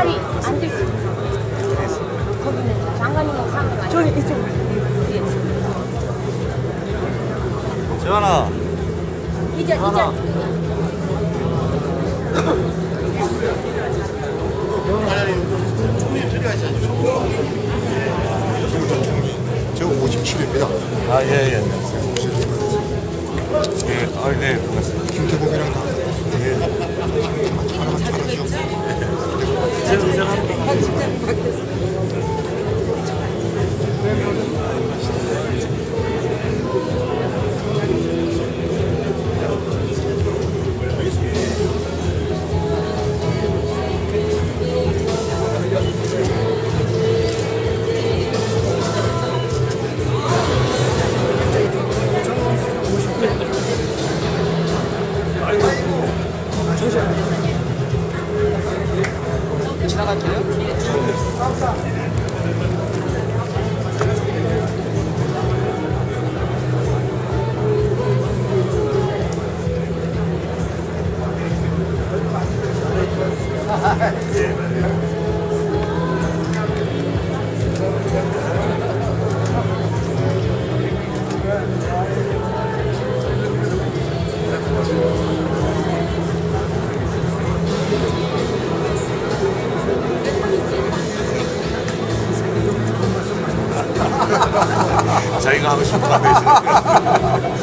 자리 앉을 수 있어요. 거기는 장관님하고 카메라. 저기 이쪽. 재환아. 이 자리. 저 57입니다. 아, 예. 예, 네, 고맙습니다. 김태국이랑 다 자기가 하고 싶은 거 하고 있으니까.